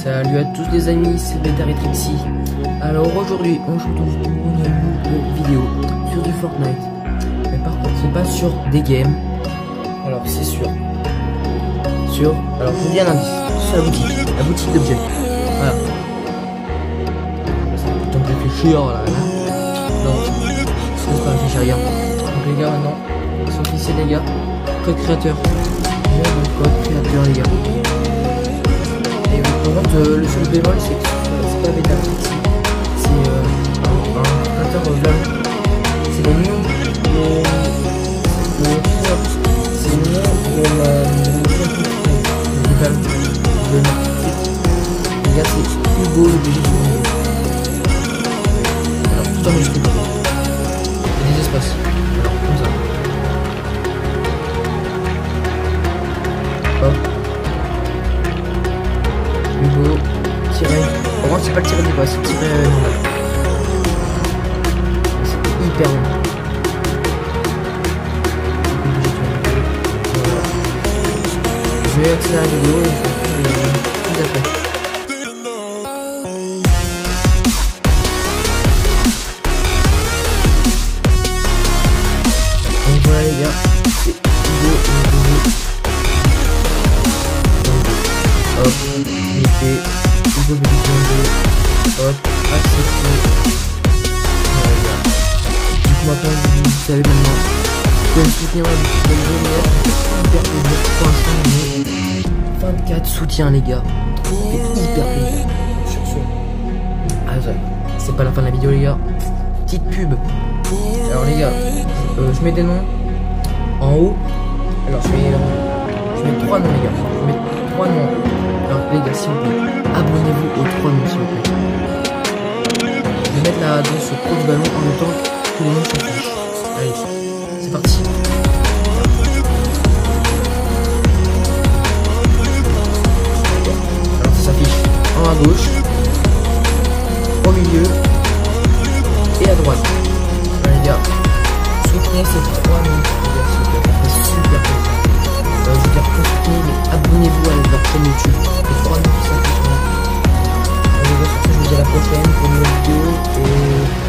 Salut à tous les amis, c'est Beta et Trixie. Alors aujourd'hui, on se retrouve pour une nouvelle vidéo sur du Fortnite. Mais par contre, c'est pas sur des games. Alors c'est sur... Alors je vous dis un indice, sur la boutique d'objets. Voilà. Ça fait temps de réfléchir, là. Non, c'est pas réfléchir, rien. Donc les gars, maintenant, sont ici les gars. Code créateur. Code créateur les gars. Et par contre, le seul bémol, c'est que c'est pas Beta Trixie. C'est un créateur vlog. C'est le nom c'est le nom de les gars, c'est Hugo le BG du monde. Alors tout en minuscule. Il y a des espaces. Alors comme ça. Hop. Hugo, tiré. Par contre, c'est pas le tiré du bas, c'est le tiré normal. C'est hyper long. Je vais accélérer la vidéo et je vais faire tout après. Donc voilà les gars, c'est Hugo. Hop, limité, Hugo BG2, hop, accepté. Voilà les gars. Du coup maintenant vous savez maintenant. Vous pouvez me soutenir la boutique de hyper plaisir. Pour l'instant on est 24 soutiens les gars. C'est hyper plaisir. Sur ce. Ah c'est pas la fin de la vidéo les gars. Petite pub. Alors les gars, je mets des noms en haut. Alors je mets 3 noms les gars. Je mets 3 noms. Alors les gars s'il vous plaît, abonnez-vous aux 3 noms s'il vous plaît. Je vais mettre la danse au pro du ballon en même temps que les noms s'affichent. Allez, c'est parti. Alors ça s'affiche en haut à gauche, au milieu et à droite. Voilà les gars, soutenez ces 3 noms. Ça fait super plaisir. Je veux dire soutenez, mais abonnez-vous à leur chaîne YouTube. Les 3 noms qui s'affichent là. Les gars, sur ce, je vous dis à la prochaine pour une nouvelle vidéo et